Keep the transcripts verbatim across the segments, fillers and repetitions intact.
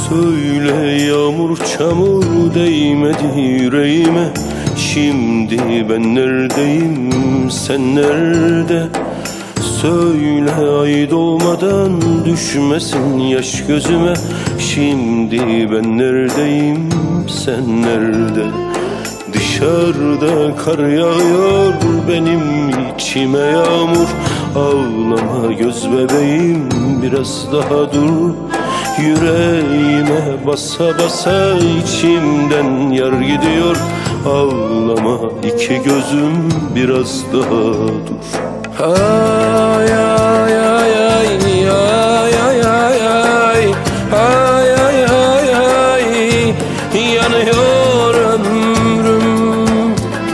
Söyle yağmur çamur değmedi yüreğime. Şimdi ben neredeyim, sen nerede? Söyle ay doğmadan düşmesin yaş gözüme. Şimdi ben neredeyim, sen nerede? Dışarıda kar yağıyor, benim içime yağmur. Ağlama göz bebeğim, biraz daha dur. Yüreğime basa basa içimden yar gidiyor. Ağlama iki gözüm, biraz daha dur. Ay ay ay ay ay ay ay ay ay ay ay ay yanıyor ömrüm.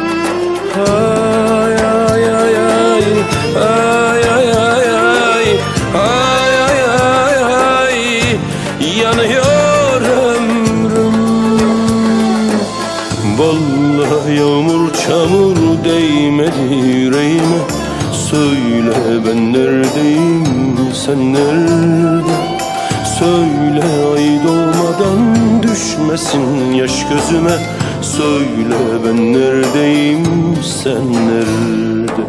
Ay ay ay ay ay ay ay ay ay ay ay ay yanıyor ömrüm. Vallahi yağmur çamur değmedi yüreğime. Söyle ben neredeyim, sen nerede? Söyle ay doğmadan düşmesin yaş gözüme. Söyle ben neredeyim, sen nerede?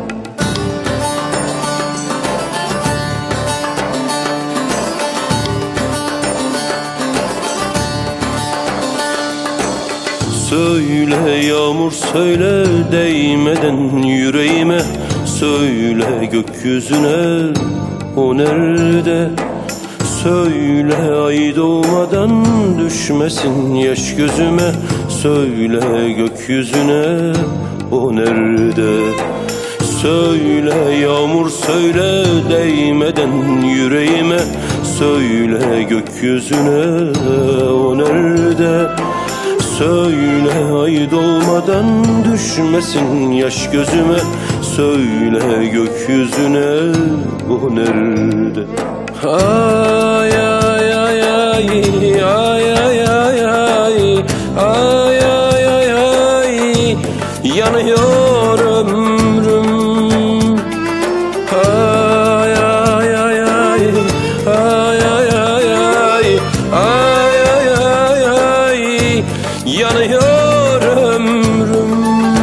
Söyle yağmur söyle değmeden yüreğime. Söyle gökyüzüne, o nerede? Söyle ay doğmadan düşmesin yaş gözüme. Söyle gökyüzüne, o nerede? Söyle yağmur söyle değmeden yüreğime. Söyle gökyüzüne, o nerede? Söyle ay doğmadan düşmesin yaş gözüme. Söyle gökyüzüne, o nerede? Ay ay ay ay ay ay ay ay ay ay ay ay yanıyor ömrüm. Ay ay ay ay ay ay ay ay ay ay ay ay yanıyor ömrüm.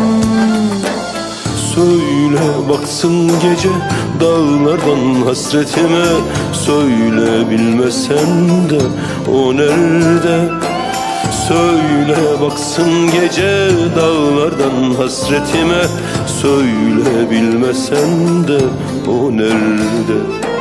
Söyle baksın gece dağlardan hasretime. Söyle bilmesen de o nerede? Söyle baksın gece dağlardan hasretime. Söyle bilmesen de o nerede?